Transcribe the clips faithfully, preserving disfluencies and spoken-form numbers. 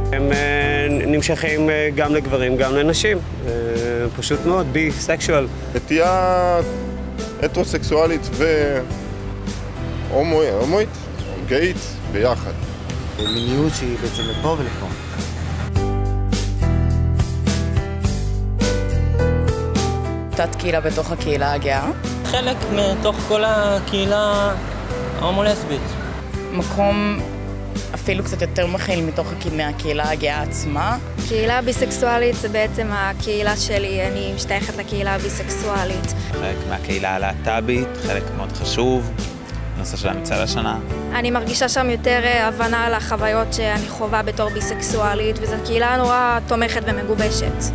הם נמשכים גם לגברים, גם לנשים. פשוט מאוד, בי-סקשואל. נטייה הטרוסקסואלית והומואית, גאית, ביחד. מיניות שהיא בעצם לפה ולפה. תת קהילה בתוך הקהילה הגאה. חלק מתוך כל הקהילה ההומו-לסבית. מקום אפילו קצת יותר מכיל מתוך הקהילה הגאה עצמה. קהילה ביסקסואלית זה בעצם הקהילה שלי, אני משתייכת לקהילה הביסקסואלית. חלק מהקהילה הלהט"בית, חלק מאוד חשוב, נושא של המצעד השנה. אני מרגישה שם יותר הבנה על החוויות שאני חווה בתור ביסקסואלית, וזו קהילה נורא תומכת ומגובשת.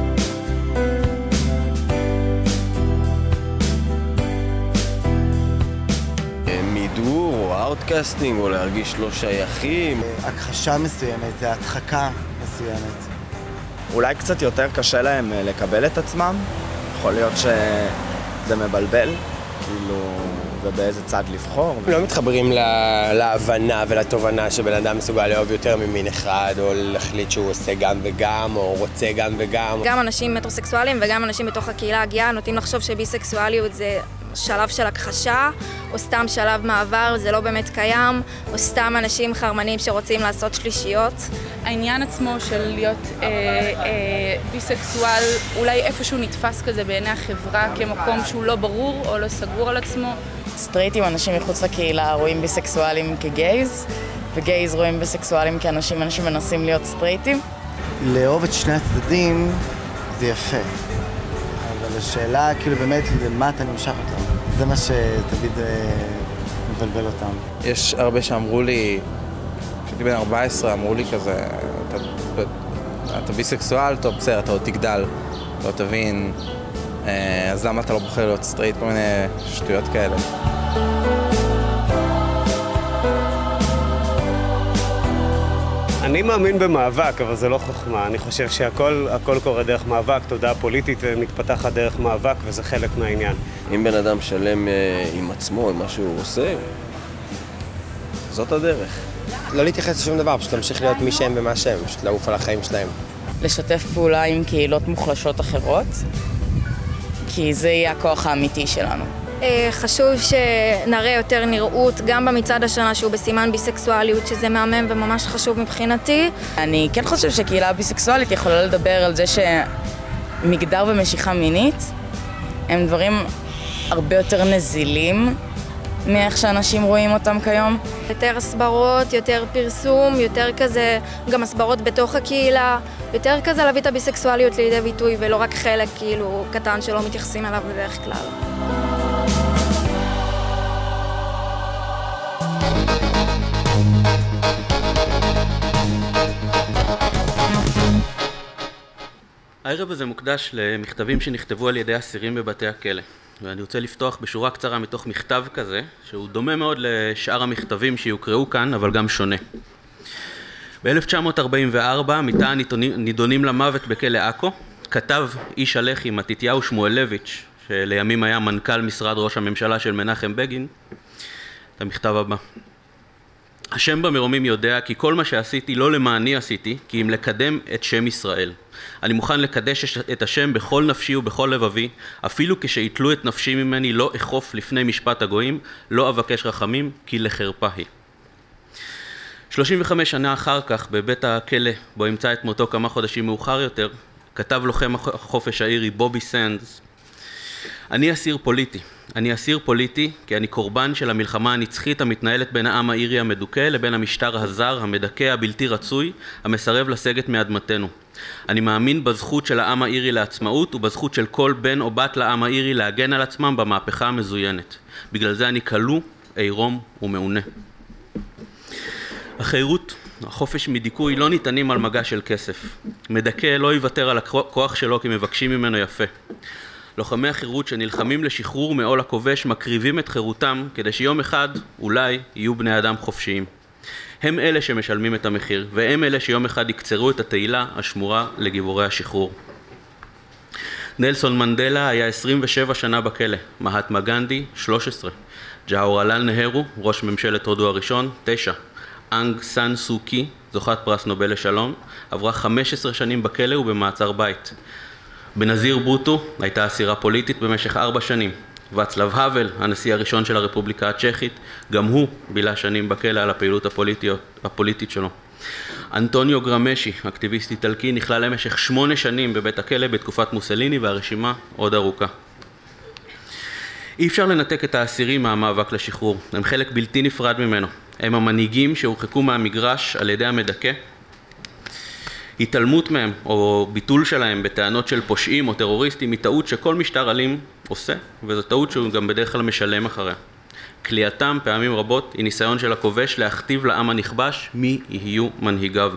מידור או אאוטקאסטינג או להרגיש לא שייכים. הכחשה מסוימת, זה הדחקה מסוימת. אולי קצת יותר קשה להם לקבל את עצמם, יכול להיות שזה מבלבל, כאילו, ובאיזה צד לבחור. לא מתחברים להבנה ולתובנה שבן אדם מסוגל לאהוב יותר ממין אחד, או להחליט שהוא עושה גם וגם, או רוצה גם וגם. גם אנשים מטרוסקסואלים וגם אנשים בתוך הקהילה הגאה נוטים לחשוב שביסקסואליות זה שלב של הכחשה, או סתם שלב מעבר, זה לא באמת קיים, או סתם אנשים חרמנים שרוצים לעשות שלישיות. העניין עצמו של להיות אה, אה, ביסקסואל אולי איפשהו נתפס כזה בעיני החברה כמקום שהוא לא ברור או לא סגור על עצמו. סטרייטים, אנשים מחוץ לקהילה רואים ביסקסואלים כגייז, וגייז רואים ביסקסואלים כאנשים אנשים מנסים להיות סטרייטים. לאהוב את שני הצדדים זה יפה. אבל השאלה, כאילו באמת, למה אתה נמשך אותם? זה מה שתמיד מבלבל אותם. יש הרבה שאמרו לי, כשהייתי בן ארבע עשרה, אמרו לי כזה, אתה, אתה ביסקסואל, טוב, בסדר, אתה עוד תגדל, אתה עוד תבין, אז למה אתה לא בוחר להיות סטרייט, כל מיני שטויות כאלה. אני מאמין במאבק, אבל זה לא חוכמה. אני חושב שהכל הכל קורה דרך מאבק, תודעה פוליטית מתפתחת דרך מאבק, וזה חלק מהעניין. אם בן אדם שלם עם עצמו, עם מה שהוא עושה, זאת הדרך. לא להתייחס לשום דבר, פשוט להמשיך להיות מי שהם ומה שהם, פשוט לעוף על החיים שלהם. לשתף פעולה עם קהילות מוחלשות אחרות, כי זה יהיה הכוח האמיתי שלנו. חשוב שנראה יותר נראות גם במצעד השנה שהוא בסימן ביסקסואליות, שזה מהמם וממש חשוב מבחינתי. אני כן חושב שקהילה ביסקסואלית יכולה לדבר על זה שמגדר ומשיכה מינית הם דברים הרבה יותר נזילים מאיך שאנשים רואים אותם כיום. יותר הסברות, יותר פרסום, יותר כזה, גם הסברות בתוך הקהילה, יותר כזה להביא את הביסקסואליות לידי ביטוי ולא רק חלק כאילו קטן שלא מתייחסים אליו בדרך כלל. הערב הזה מוקדש למכתבים שנכתבו על ידי אסירים בבתי הכלא. ואני רוצה לפתוח בשורה קצרה מתוך מכתב כזה, שהוא דומה מאוד לשאר המכתבים שיוקראו כאן, אבל גם שונה. ב-אלף תשע מאות ארבעים וארבע, מתא הנידונים למוות בכלא עכו, כתב איש הלח"י מתתיהו שמואלביץ', שלימים היה מנכ"ל משרד ראש הממשלה של מנחם בגין, את המכתב הבא. השם במרומים יודע כי כל מה שעשיתי לא למעני עשיתי, כי אם לקדם את שם ישראל. אני מוכן לקדש את השם בכל נפשי ובכל לבבי, אפילו כשיתלו את נפשי ממני לא אחוף לפני משפט הגויים, לא אבקש רחמים, כי לחרפה היא. שלושים וחמש שנה אחר כך, בבית הכלא, בו ימצא את מותו כמה חודשים מאוחר יותר, כתב לוחם החופש האירי בובי סנדס, אני אסיר פוליטי. אני אסיר פוליטי כי אני קורבן של המלחמה הנצחית המתנהלת בין העם האירי המדוכא לבין המשטר הזר, המדכא, הבלתי רצוי, המסרב לסגת מאדמתנו. אני מאמין בזכות של העם האירי לעצמאות ובזכות של כל בן או בת לעם האירי להגן על עצמם במהפכה המזוינת. בגלל זה אני כלוא, עירום ומעונה. החירות, החופש מדיכוי לא ניתנים על מגע של כסף. מדכא לא יוותר על הכוח שלו כי מבקשים ממנו יפה. לוחמי החירות שנלחמים לשחרור מעול הכובש מקריבים את חירותם כדי שיום אחד אולי יהיו בני אדם חופשיים. הם אלה שמשלמים את המחיר, והם אלה שיום אחד יקצרו את התהילה השמורה לגיבורי השחרור. נלסון מנדלה היה עשרים ושבע שנה בכלא, מהטמה גנדי שלוש עשרה, ג'והרלל נהרו, ראש ממשלת הודו הראשון, תשע, אנג סן סו קי, זוכת פרס נובל לשלום, עברה חמש עשרה שנים בכלא ובמעצר בית. בנזיר בוטו הייתה אסירה פוליטית במשך ארבע שנים. ואצלב האבל, הנשיא הראשון של הרפובליקה הצ'כית, גם הוא בילה שנים בכלא על הפעילות הפוליטית שלו. אנטוניו גרמשי, אקטיביסט איטלקי, נכלל למשך שמונה שנים בבית הכלא בתקופת מוסליני, והרשימה עוד ארוכה. אי אפשר לנתק את האסירים מהמאבק לשחרור, הם חלק בלתי נפרד ממנו. הם המנהיגים שהורחקו מהמגרש על ידי המדכא. התעלמות מהם או ביטול שלהם בטענות של פושעים או טרוריסטים היא טעות שכל משטר אלים עושה, וזו טעות שהוא גם בדרך כלל משלם אחריה. כליאתם פעמים רבות היא ניסיון של הכובש להכתיב לעם הנכבש מי יהיו מנהיגיו.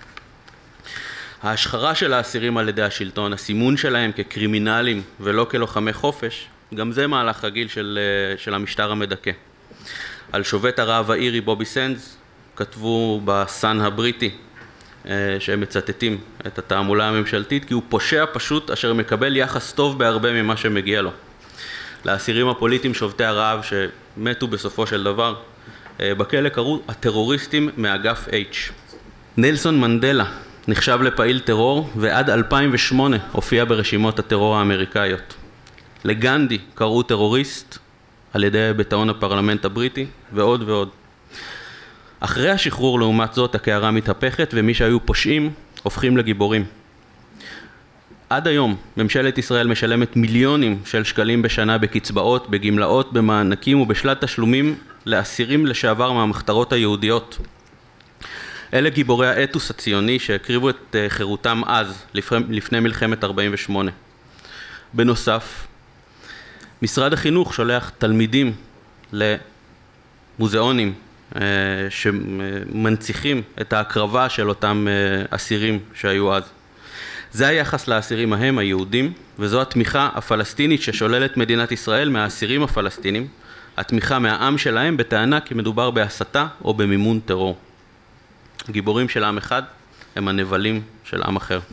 ההשחרה של האסירים על ידי השלטון, הסימון שלהם כקרימינלים ולא כלוחמי חופש, גם זה מהלך רגיל של, של המשטר המדכא. על שובת הרעב האירי בובי סנדס כתבו בסן הבריטי שהם מצטטים את התעמולה הממשלתית, כי הוא פושע פשוט אשר מקבל יחס טוב בהרבה ממה שמגיע לו. לאסירים הפוליטיים שובתי הרעב שמתו בסופו של דבר בכלא קראו הטרוריסטים מאגף H. נלסון מנדלה נחשב לפעיל טרור ועד אלפיים ושמונה הופיע ברשימות הטרור האמריקאיות. לגנדי קראו טרוריסט על ידי ביטאון הפרלמנט הבריטי ועוד ועוד. אחרי השחרור לעומת זאת הקערה מתהפכת ומי שהיו פושעים הופכים לגיבורים. עד היום ממשלת ישראל משלמת מיליונים של שקלים בשנה בקצבאות, בגמלאות, במענקים ובשלל תשלומים לאסירים לשעבר מהמחתרות היהודיות. אלה גיבורי האתוס הציוני שהקריבו את חירותם אז, לפני מלחמת ארבעים ושמונה. בנוסף, משרד החינוך שולח תלמידים למוזיאונים שמנציחים את ההקרבה של אותם אסירים שהיו אז. זה היחס לאסירים ההם, היהודים, וזו התמיכה הפלסטינית ששוללת מדינת ישראל מהאסירים הפלסטינים, התמיכה מהעם שלהם בטענה כי מדובר בהסתה או במימון טרור. גיבורים של עם אחד הם הנבלים של עם אחר.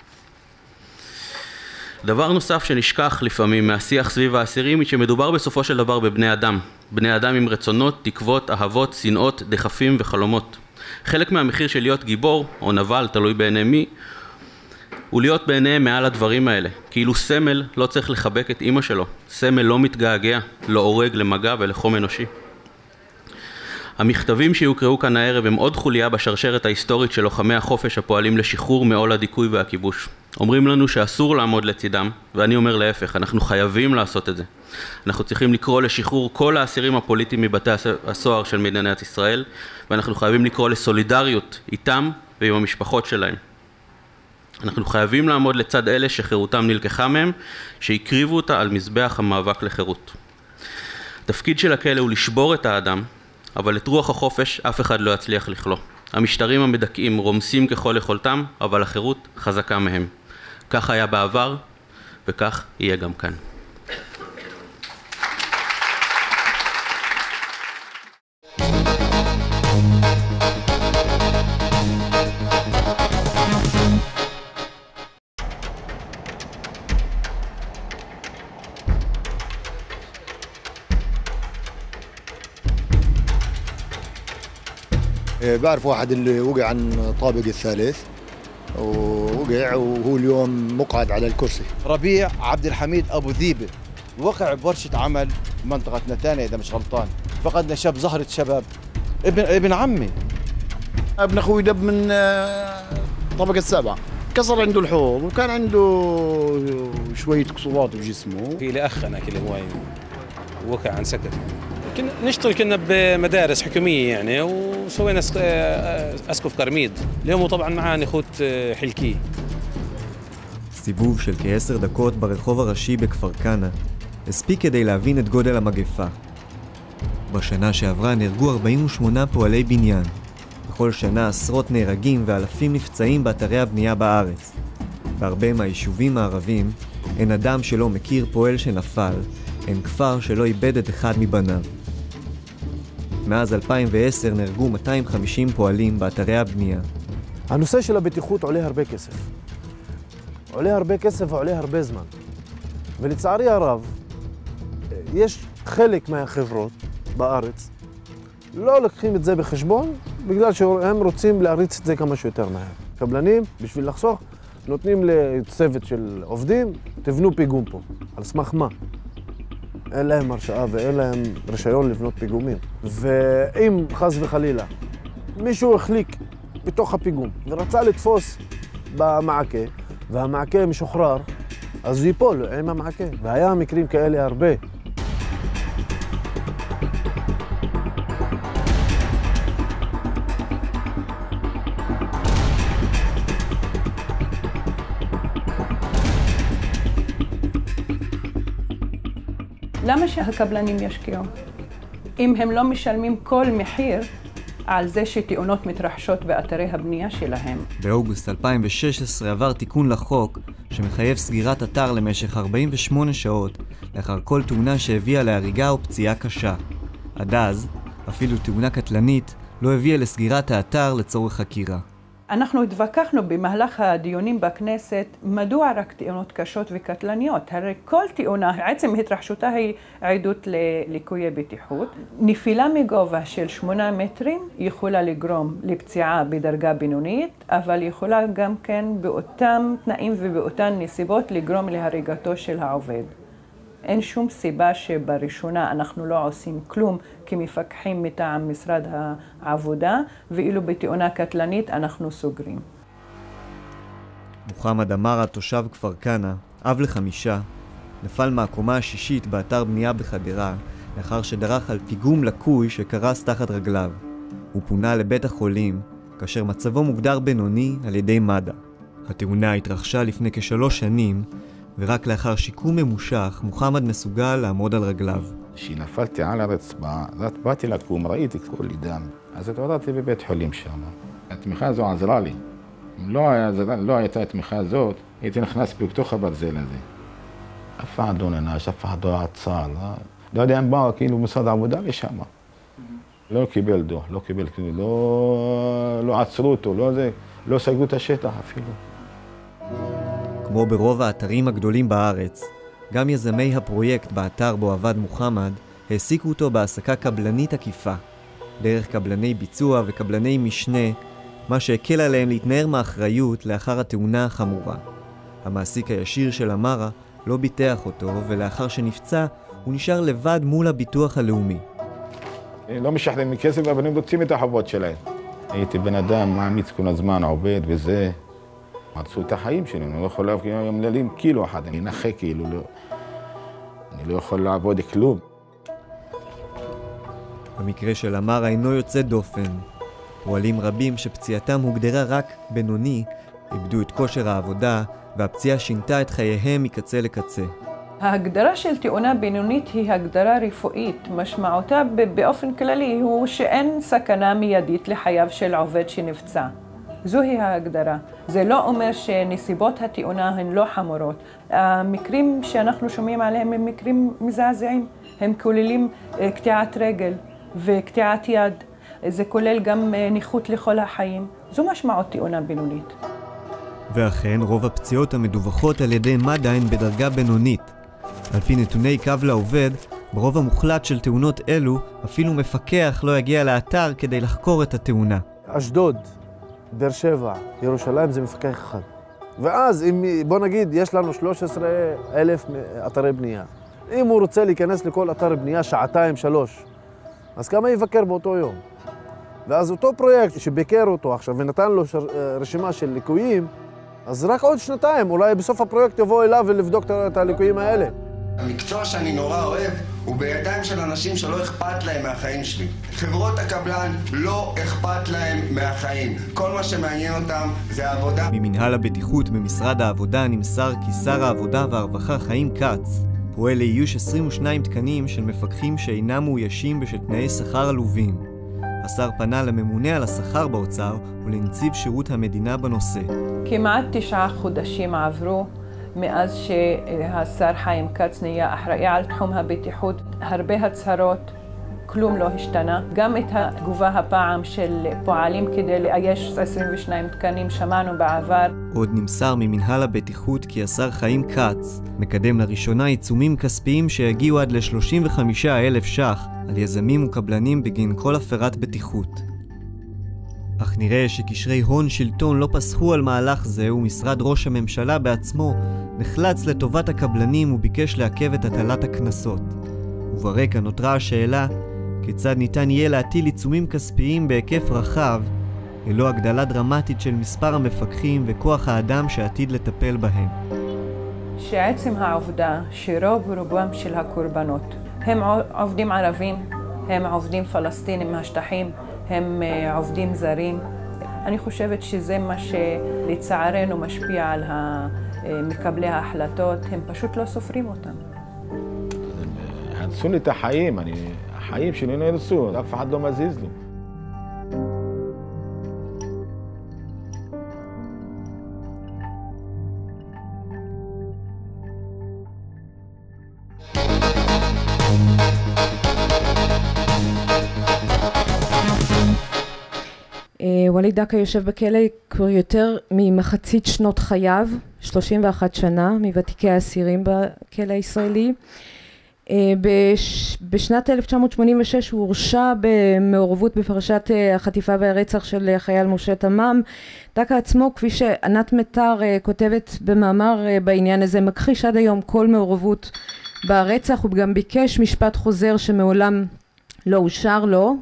דבר נוסף שנשכח לפעמים מהשיח סביב האסירים היא שמדובר בסופו של דבר בבני אדם. בני אדם עם רצונות, תקוות, אהבות, שנאות, דחפים וחלומות. חלק מהמחיר של להיות גיבור או נבל, תלוי בעיני מי, הוא להיות בעיניהם מעל הדברים האלה. כאילו סמל לא צריך לחבק את אמא שלו. סמל לא מתגעגע, לא הורג למגע ולחום אנושי. המכתבים שיוקראו כאן הערב הם עוד חוליה בשרשרת ההיסטורית של לוחמי החופש הפועלים לשחרור מעול הדיכוי והכיבוש. אומרים לנו שאסור לעמוד לצידם, ואני אומר להפך, אנחנו חייבים לעשות את זה. אנחנו צריכים לקרוא לשחרור כל האסירים הפוליטיים מבתי הסוהר של מדינת ישראל, ואנחנו חייבים לקרוא לסולידריות איתם ועם המשפחות שלהם. אנחנו חייבים לעמוד לצד אלה שחירותם נלקחה מהם, שהקריבו אותה על מזבח המאבק לחירות. תפקיד של הכלא הוא לשבור את האדם, אבל את רוח החופש אף אחד לא יצליח לכלוא. המשטרים המדכאים רומסים ככל יכולתם, אבל החירות חזקה מהם. כך היה בעבר, וכך יהיה גם כאן. بعرف واحد اللي وقع عن طابق الثالث ووقع وهو اليوم مقعد على الكرسي. ربيع عبد الحميد أبو ذيبة وقع بورشة عمل منطقة نتانيا إذا مش غلطان. فقدنا شاب زهرة شباب ابن ابن عمي. ابن أخوي دب من طابق السابع كسر عنده الحوض وكان عنده شوية كسورات بجسمه. في لي أخ أنا كل هواي وقع عن سكر. كنا نشتغل كنا بمدارس حكومية يعني وسوينا أسقف قرميد اليوم وطبعا معانا أخوت حلكي. סיבוב של כעשר דקות ברחוב הראשי בכפר כנא הספיק כדי להבין את גודל המגפה. בשנה שעברה נהרגו ארבעים ושמונה פועלי בניין. בכל שנה עשרות נהרגים ואלפים נפצעים באתרי הבנייה בארץ. בהרבה מהיישובים הערבים אין אדם שלא מכיר פועל שנפל, אין כפר שלא איבד את אחד מבניו. מאז אלפיים ועשר נהרגו מאתיים וחמישים פועלים באתרי הבנייה. הנושא של הבטיחות עולה הרבה כסף. עולה הרבה כסף ועולה הרבה זמן. ולצערי הרב, יש חלק מהחברות בארץ לא לוקחים את זה בחשבון בגלל שהם רוצים להריץ את זה כמה שיותר מהר. קבלנים, בשביל לחסוך, נותנים לצוות של עובדים, תבנו פיגום פה. על סמך מה? אין להם הרשאה ואין להם רישיון לבנות פיגומים. ואם חס וחלילה מישהו החליק בתוך הפיגום ורצה לתפוס במעקה, והמעקה משוחרר, אז הוא ייפול עם המעקה. והיה מקרים כאלה הרבה. למה שהקבלנים ישקיעו? אם הם לא משלמים כל מחיר על זה שתאונות מתרחשות באתרי הבנייה שלהם. באוגוסט אלפיים ושש עשרה עבר תיקון לחוק שמחייב סגירת אתר למשך ארבעים ושמונה שעות לאחר כל תאונה שהביאה להריגה או פציעה קשה. עד אז, אפילו תאונה קטלנית לא הביאה לסגירת האתר לצורך חקירה. אנחנו התווכחנו במהלך הדיונים בכנסת מדוע רק תאונות קשות וקטלניות. הרי כל תאונה, עצם התרחשותה היא עדות לליקויי בטיחות. נפילה מגובה של שמונה מטרים יכולה לגרום לפציעה בדרגה בינונית, אבל יכולה גם כן באותם תנאים ובאותן נסיבות לגרום להריגתו של העובד. אין שום סיבה שבראשונה אנחנו לא עושים כלום כמפקחים מטעם משרד העבודה, ואילו בתאונה קטלנית אנחנו סוגרים. מוחמד אמרה, תושב כפר כנא, אב לחמישה, נפל מהקומה השישית באתר בנייה בחדרה, לאחר שדרך על פיגום לקוי שקרס תחת רגליו. הוא פונה לבית החולים, כאשר מצבו מוגדר בינוני על ידי מד"א. התאונה התרחשה לפני כשלוש שנים, ורק לאחר שיקום ממושך, מוחמד מסוגל לעמוד על רגליו. כשנפלתי על הרצפה, אז באתי לקום, ראיתי כל לי דם. אז התעוררתי בבית חולים שם. התמיכה הזו עזרה לי. אם לא, היה, לא הייתה התמיכה הזאת, הייתי נכנס בתוך הברזל הזה. אף אחד לא ננש, אף אחד לא עצר. לא יודע אם באו כאילו משרד העבודה לשם. לא קיבל דוח, לא קיבל, לא, לא עצרו אותו, לא, זה, לא סגרו את השטח אפילו. כמו ברוב האתרים הגדולים בארץ, גם יזמי הפרויקט באתר בו עבד מוחמד העסיקו אותו בהעסקה קבלנית עקיפה, דרך קבלני ביצוע וקבלני משנה, מה שהקל עליהם להתנער מאחריות לאחר התאונה החמורה. המעסיק הישיר של אמרה לא ביטח אותו, ולאחר שנפצע הוא נשאר לבד מול הביטוח הלאומי. לא משחררים מכסף, אבל הם רוצים את החובות שלהם. הייתי בן אדם מעמיץ כל הזמן, עובד וזה. מצאו את החיים שלי, אני לא יכול לעבוד היום ללים קילו אחד, אני נחה כאילו, לא, אני לא יכול לעבוד כלום. המקרה של אמרה אינו יוצא דופן. פועלים רבים שפציעתם הוגדרה רק בינוני, איבדו את כושר העבודה, והפציעה שינתה את חייהם מקצה לקצה. ההגדרה של תאונה בינונית היא הגדרה רפואית. משמעותה באופן כללי הוא שאין סכנה מיידית לחייו של עובד שנפצע. זוהי ההגדרה. זה לא אומר שנסיבות התאונה הן לא חמורות. המקרים שאנחנו שומעים עליהם הם מקרים מזעזעים. הם כוללים קטיעת רגל וקטיעת יד. זה כולל גם נכות לכל החיים. זו משמעות תאונה בינונית. ואכן, רוב הפציעות המדווחות על ידי מד"א הן בדרגה בינונית. על פי נתוני קו לעובד, ברוב המוחלט של תאונות אלו, אפילו מפקח לא יגיע לאתר כדי לחקור את התאונה. אשדוד, באר שבע, ירושלים זה מפקח אחד. ואז, אם, בוא נגיד, יש לנו שלושה עשר אלף אתרי בנייה. אם הוא רוצה להיכנס לכל אתר בנייה שעתיים, שלוש, אז כמה יבקר באותו יום? ואז אותו פרויקט שביקר אותו עכשיו ונתן לו שר, רשימה של ליקויים, אז רק עוד שנתיים, אולי בסוף הפרויקט יבוא אליו ולבדוק את הליקויים האלה. המקצוע שאני נורא אוהב הוא בידיים של אנשים שלא אכפת להם מהחיים שלי. חברות הקבלן לא אכפת להם מהחיים. כל מה שמעניין אותם זה העבודה. ממנהל הבטיחות במשרד העבודה נמסר כי שר העבודה והרווחה חיים כץ פועל לאיוש עשרים ושניים תקנים של מפקחים שאינם מאוישים בשל תנאי שכר עלובים. השר פנה לממונה על השכר באוצר ולנציב שירות המדינה בנושא. כמעט תשעה חודשים עברו מאז שהשר חיים כץ נהיה אחראי על תחום הבטיחות. הרבה הצהרות, כלום לא השתנה. גם את התגובה הפעם של פועלים כדי לאייש עשרים ושניים תקנים שמענו בעבר. עוד נמסר ממנהל הבטיחות כי השר חיים כץ מקדם לראשונה עיצומים כספיים שיגיעו עד ל-שלושים וחמישה אלף ש"ח על יזמים וקבלנים בגין כל הפרת בטיחות. אך נראה שקשרי הון שלטון לא פסחו על מהלך זה, ומשרד ראש הממשלה בעצמו נחלץ לטובת הקבלנים וביקש לעכב את הטלת הקנסות. וברקע נותרה השאלה כיצד ניתן יהיה להטיל עיצומים כספיים בהיקף רחב ללא הגדלה דרמטית של מספר המפקחים וכוח האדם שעתיד לטפל בהם. שעצם העובדה שרוב רובם של הקורבנות הם עובדים ערבים, הם עובדים פלסטינים מהשטחים, הם עובדים זרים. אני חושבת שזה מה שלצערנו משפיע על מקבלי ההחלטות, הם פשוט לא סופרים אותם. הרסו לי את החיים, אני, החיים שלי נהרסו, אף אחד לא מזיז לי. וליד דקה יושב בכלא כבר יותר ממחצית שנות חייו, שלושים ואחת שנה, מוותיקי האסירים בכלא הישראלי. בשנת אלף תשע מאות שמונים ושש הוא הורשע במעורבות בפרשת החטיפה והרצח של החייל משה תמם. דקה עצמו, כפי שענת מטר כותבת במאמר בעניין הזה, מכחיש עד היום כל מעורבות ברצח, הוא גם ביקש משפט חוזר שמעולם לא אושר לו.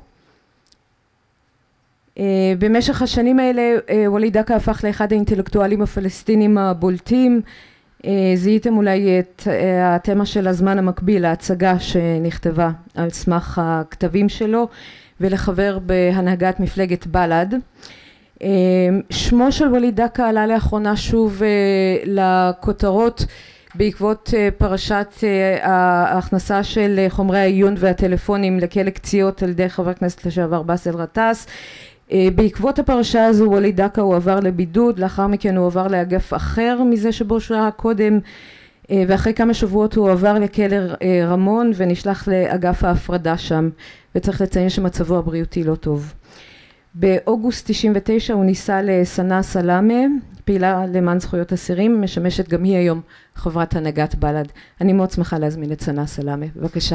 במשך השנים האלה וליד דקה הפך לאחד האינטלקטואלים הפלסטינים הבולטים. זיהיתם אולי את התמה של הזמן המקביל, ההצגה שנכתבה על סמך הכתבים שלו, ולחבר בהנהגת מפלגת בל"ד. שמו של וליד דקה עלה לאחרונה שוב לכותרות בעקבות פרשת ההכנסה של חומרי העיון והטלפונים לכלא קציעות על ידי חבר הכנסת לשעבר באסל גטאס. בעקבות הפרשה הזו וליד דקה הוא עבר לבידוד, לאחר מכן הוא עבר לאגף אחר מזה שבו שעה קודם, ואחרי כמה שבועות הוא עבר לכלא רמון ונשלח לאגף ההפרדה שם, וצריך לציין שמצבו הבריאותי לא טוב. באוגוסט תשעים ותשע הוא ניסה לסנה סלאמה, פעילה למען זכויות אסירים, משמשת גם היא היום חברת הנהגת בל"ד. אני מאוד שמחה להזמין את סנה סלאמה, בבקשה.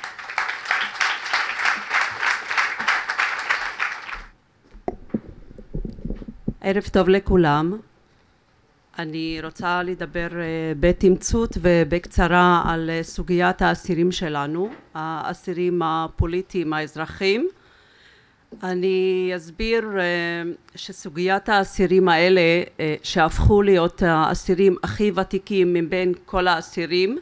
ערב טוב לכולם. אני רוצה לדבר בתמצות ובקצרה על סוגיית האסירים שלנו, האסירים הפוליטיים האזרחים. אני אסביר שסוגיית האסירים האלה שהפכו להיות האסירים הכי ותיקים מבין כל האסירים,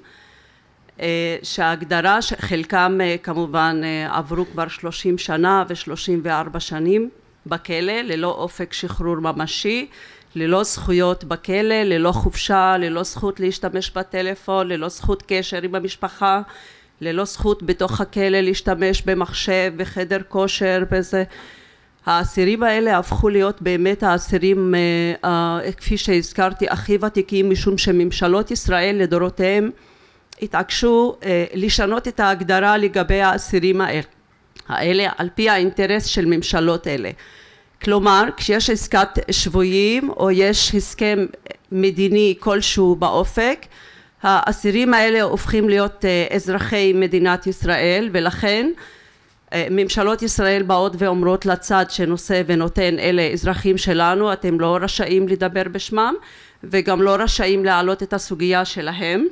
שההגדרה חלקם כמובן עברו כבר שלושים שנה ו-שלושים וארבע שנים בכלא, ללא אופק שחרור ממשי, ללא זכויות בכלא, ללא חופשה, ללא זכות להשתמש בטלפון, ללא זכות קשר עם המשפחה, ללא זכות בתוך הכלא להשתמש במחשב, בחדר כושר, בזה. האסירים האלה הפכו להיות באמת האסירים, אה, אה, כפי שהזכרתי, הכי ותיקים, משום שממשלות ישראל לדורותיהם התעקשו אה, לשנות את ההגדרה לגבי האסירים האלה. האלה על פי האינטרס של ממשלות אלה. כלומר, כשיש עסקת שבויים או יש הסכם מדיני כלשהו באופק, האסירים האלה הופכים להיות אזרחי מדינת ישראל, ולכן ממשלות ישראל באות ואומרות לצד שנושא ונותן, אלה אזרחים שלנו, אתם לא רשאים לדבר בשמם, וגם לא רשאים להעלות את הסוגיה שלהם.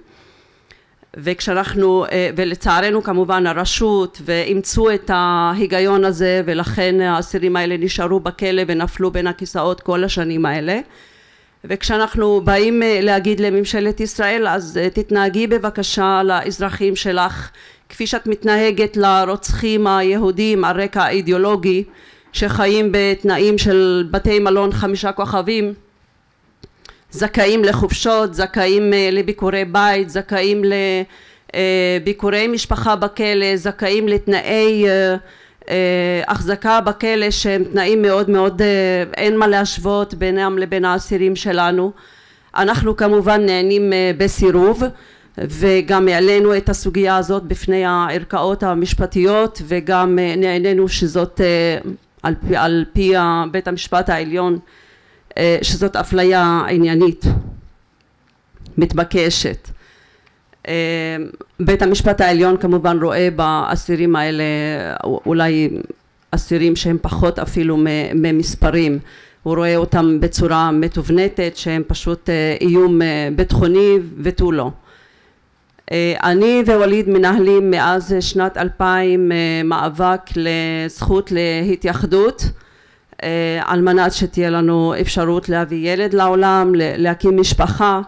וכשאנחנו, ולצערנו כמובן הרשות, ואימצו את ההיגיון הזה, ולכן האסירים האלה נשארו בכלא ונפלו בין הכיסאות כל השנים האלה. וכשאנחנו באים להגיד לממשלת ישראל, אז תתנהגי בבקשה לאזרחים שלך, כפי שאת מתנהגת לרוצחים היהודים על רקע אידיאולוגי, שחיים בתנאים של בתי מלון חמישה כוכבים, זכאים לחופשות, זכאים לביקורי בית, זכאים לביקורי משפחה בכלא, זכאים לתנאי החזקה בכלא שהם תנאים מאוד מאוד, אין מה להשוות בינם לבין האסירים שלנו. אנחנו כמובן נהנים בסירוב, וגם העלינו את הסוגיה הזאת בפני הערכאות המשפטיות, וגם נהנינו שזאת על פי, על פי בית המשפט העליון, שזאת אפליה עניינית מתבקשת. בית המשפט העליון כמובן רואה באסירים האלה אולי אסירים שהם פחות אפילו ממספרים, הוא רואה אותם בצורה מתובנתת שהם פשוט איום ביטחוני ותו לא. אני ווליד מנהלים מאז שנת אלפיים מאבק לזכות להתייחדות על מנת שתהיה לנו אפשרות להביא ילד לעולם, להקים משפחה.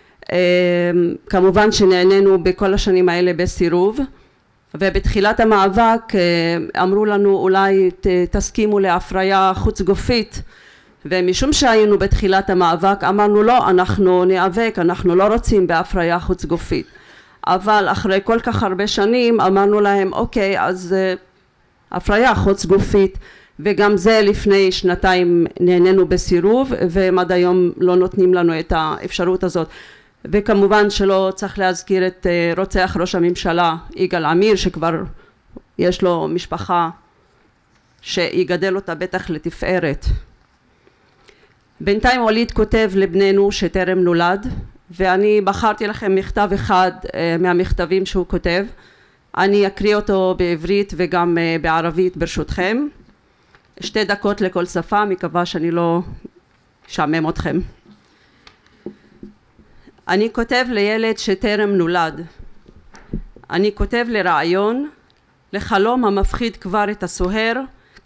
כמובן שנענינו בכל השנים האלה בסירוב, ובתחילת המאבק אמרו לנו אולי תסכימו להפריה חוץ גופית, ומשום שהיינו בתחילת המאבק אמרנו לא, אנחנו ניאבק, אנחנו לא רוצים בהפריה חוץ גופית. אבל אחרי כל כך הרבה שנים אמרנו להם אוקיי, אז הפריה חוץ גופית, וגם זה לפני שנתיים נהנינו בסירוב, והם עד היום לא נותנים לנו את האפשרות הזאת. וכמובן שלא צריך להזכיר את רוצח ראש הממשלה יגאל עמיר, שכבר יש לו משפחה שיגדל אותה בטח לתפארת. בינתיים וליד כותב לבננו שטרם נולד, ואני בחרתי לכם מכתב אחד מהמכתבים שהוא כותב. אני אקריא אותו בעברית וגם בערבית ברשותכם. שתי דקות לכל שפה, מקווה שאני לא אשעמם אתכם. אני כותב לילד שטרם נולד. אני כותב לרעיון, לחלום המפחיד כבר את הסוהר,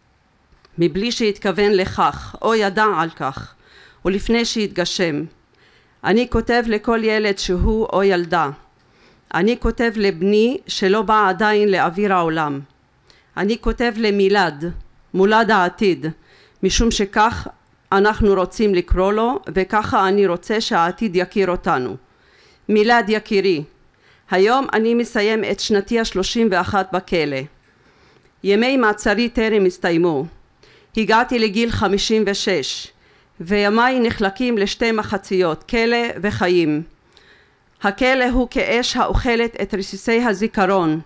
מבלי שהתכוון לכך או ידע על כך, ולפני שהתגשם. אני כותב לכל ילד שהוא או ילדה. אני כותב לבני שלא בא עדיין לאוויר העולם. אני כותב למילד, מולד העתיד, משום שכך אנחנו רוצים לקרוא לו, וככה אני רוצה שהעתיד יכיר אותנו. מילד יקירי, היום אני מסיים את שנתי ה-שלושים ואחת בכלא. ימי מעצרי טרם הסתיימו. הגעתי לגיל חמישים ושש, וימיי נחלקים לשתי מחציות, כלא וחיים. הכלא הוא כאש האוכלת את רסיסי הזיכרון,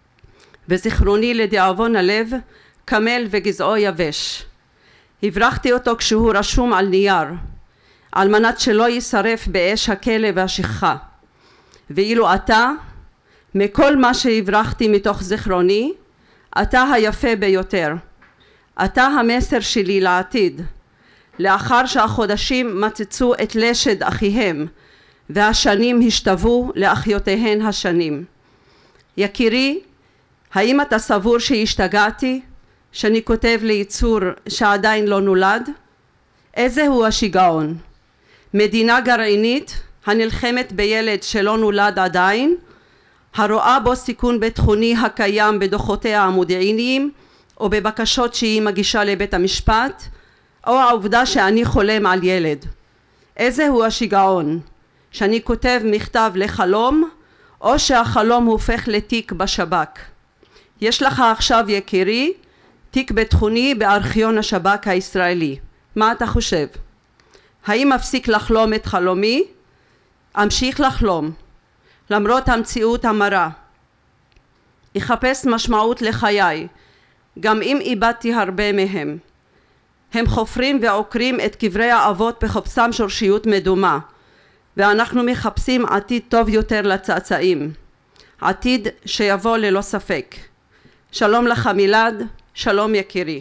וזיכרוני לדאבון הלב קמל וגזעו יבש. הברחתי אותו כשהוא רשום על נייר, על מנת שלא יישרף באש הכלא והשכחה. ואילו אתה, מכל מה שהברחתי מתוך זיכרוני, אתה היפה ביותר. אתה המסר שלי לעתיד. לאחר שהחודשים מצצו את לשד אחיהם, והשנים השתוו לאחיותיהן השנים. יקירי, האם אתה סבור שהשתגעתי, שאני כותב ליצור שעדיין לא נולד? איזה הוא השיגעון? מדינה גרעינית הנלחמת בילד שלא נולד עדיין, הרואה בו סיכון ביטחוני הקיים בדוחותיה המודיעיניים, או בבקשות שהיא מגישה לבית המשפט, או העובדה שאני חולם על ילד. איזה הוא השיגעון? שאני כותב מכתב לחלום, או שהחלום הופך לתיק בשב"כ? יש לך עכשיו יקירי, תיק ביטחוני בארכיון השב"כ הישראלי. מה אתה חושב? האם אפסיק לחלום את חלומי? אמשיך לחלום, למרות המציאות המרה. אחפש משמעות לחיי, גם אם איבדתי הרבה מהם. הם חופרים ועוקרים את קברי האבות בחפשם שורשיות מדומה, ואנחנו מחפשים עתיד טוב יותר לצאצאים, עתיד שיבוא ללא ספק. שלום לך מילד, שלום יקירי.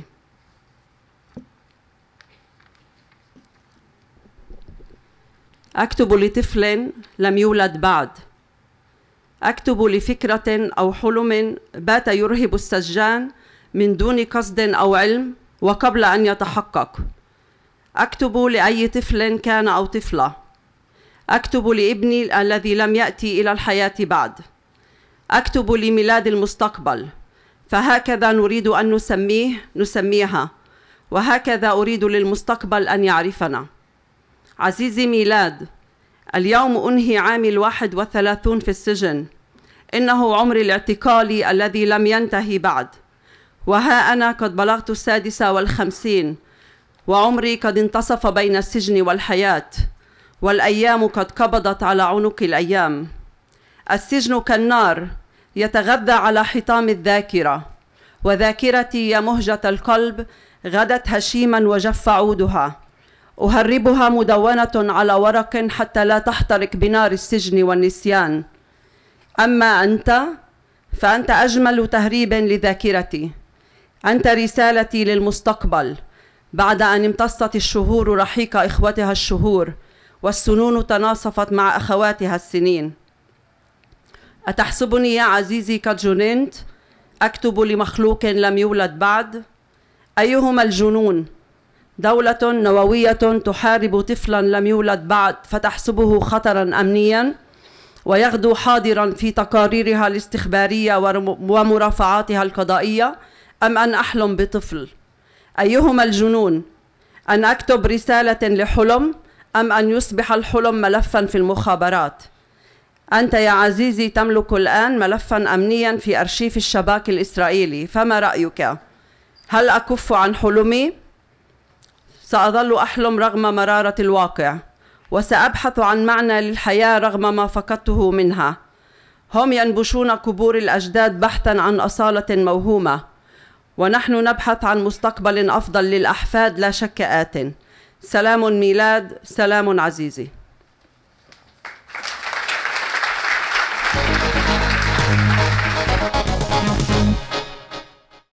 أكتب لطفل لم يولد بعد. أكتب لفكرة أو حلم بات يرهب السجان من دون قصد أو علم وقبل أن يتحقق. أكتب لأي طفل كان أو طفلة. أكتب لابني الذي لم يأتي إلى الحياة بعد. أكتب لميلاد المستقبل، فهكذا نريد أن نسميه نسميها، وهكذا أريد للمستقبل أن يعرفنا. عزيزي ميلاد، اليوم أنهي عامي الواحد والثلاثون في السجن. إنه عمري الاعتقالي الذي لم ينتهي بعد، وها أنا قد بلغت السادسة والخمسين، وعمري قد انتصف بين السجن والحياة، والأيام قد قبضت على عنق الأيام. السجن كالنار يتغذى على حطام الذاكرة، وذاكرتي يا مهجة القلب غدت هشيما وجف عودها. أهربها مدونة على ورق حتى لا تحترق بنار السجن والنسيان. أما أنت فأنت أجمل تهريب لذاكرتي. أنت رسالتي للمستقبل بعد أن امتصت الشهور رحيق إخوتها الشهور والسنون تناصفت مع أخواتها السنين. أتحسبني يا عزيزي قد جننت أكتب لمخلوق لم يولد بعد؟ أيهما الجنون؟ دولة نووية تحارب طفلا لم يولد بعد فتحسبه خطرا أمنيا ويغدو حاضرا في تقاريرها الاستخبارية ومرافعاتها القضائية، أم أن أحلم بطفل؟ أيهما الجنون؟ أن أكتب رسالة لحلم أم أن يصبح الحلم ملفا في المخابرات؟ أنت يا عزيزي تملك الآن ملفا أمنيا في أرشيف الشباك الإسرائيلي، فما رأيك؟ هل أكف عن حلمي؟ سأظل أحلم رغم مرارة الواقع، وسأبحث عن معنى للحياة رغم ما فقدته منها. هم ينبشون قبور الأجداد بحثا عن أصالة موهومة، ونحن نبحث عن مستقبل أفضل للأحفاد لا شك آت. سلام ميلاد، سلام عزيزي.